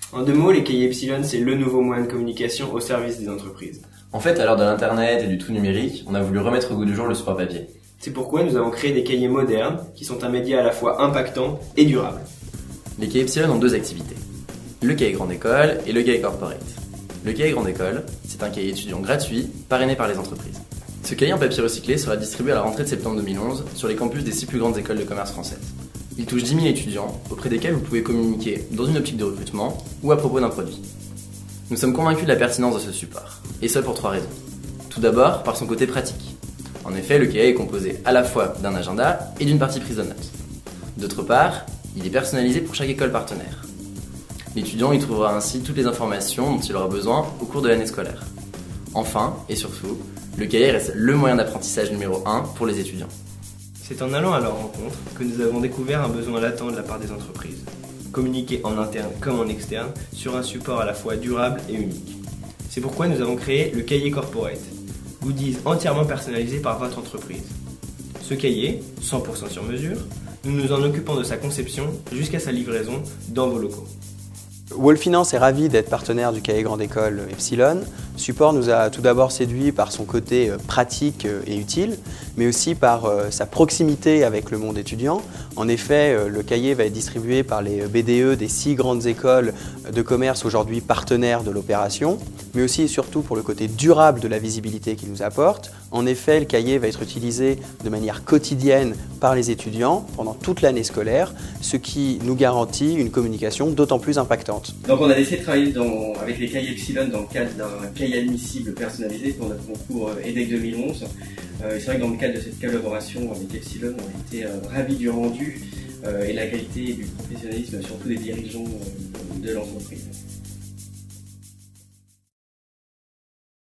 En deux mots, les cahiers Epsilon, c'est le nouveau moyen de communication au service des entreprises. En fait, à l'heure de l'internet et du tout numérique, on a voulu remettre au goût du jour le support papier. C'est pourquoi nous avons créé des cahiers modernes qui sont un média à la fois impactant et durable. Les cahiers Epsilon ont deux activités. Le cahier grande école et le cahier corporate. Le cahier grande école, c'est un cahier étudiant gratuit, parrainé par les entreprises. Ce cahier en papier recyclé sera distribué à la rentrée de septembre 2011 sur les campus des 6 plus grandes écoles de commerce françaises. Il touche 10 000 étudiants, auprès desquels vous pouvez communiquer dans une optique de recrutement ou à propos d'un produit. Nous sommes convaincus de la pertinence de ce support, et ce pour 3 raisons. Tout d'abord, par son côté pratique. En effet, le cahier est composé à la fois d'un agenda et d'une partie prise de notes. D'autre part, il est personnalisé pour chaque école partenaire. L'étudiant y trouvera ainsi toutes les informations dont il aura besoin au cours de l'année scolaire. Enfin, et surtout, le cahier reste le moyen d'apprentissage numéro 1 pour les étudiants. C'est en allant à leur rencontre que nous avons découvert un besoin latent de la part des entreprises. Communiquer en interne comme en externe sur un support à la fois durable et unique. C'est pourquoi nous avons créé le cahier corporate, goodies entièrement personnalisé par votre entreprise. Ce cahier, 100% sur mesure, nous nous en occupons de sa conception jusqu'à sa livraison dans vos locaux. Wall Finance est ravi d'être partenaire du cahier grande école Epsilon. Support nous a tout d'abord séduit par son côté pratique et utile, mais aussi par sa proximité avec le monde étudiant. En effet, le cahier va être distribué par les BDE des 6 grandes écoles de commerce aujourd'hui partenaires de l'opération, mais aussi et surtout pour le côté durable de la visibilité qu'il nous apporte. En effet, le cahier va être utilisé de manière quotidienne par les étudiants pendant toute l'année scolaire, ce qui nous garantit une communication d'autant plus impactante. Donc on a décidé de travailler avec les cahiers Epsilon dans le cadre d'un cahier admissible personnalisé pour notre concours EDEC 2011. C'est vrai que dans le cadre de cette collaboration avec Epsilon, on a été ravis du rendu et de la qualité et du professionnalisme surtout des dirigeants de l'entreprise.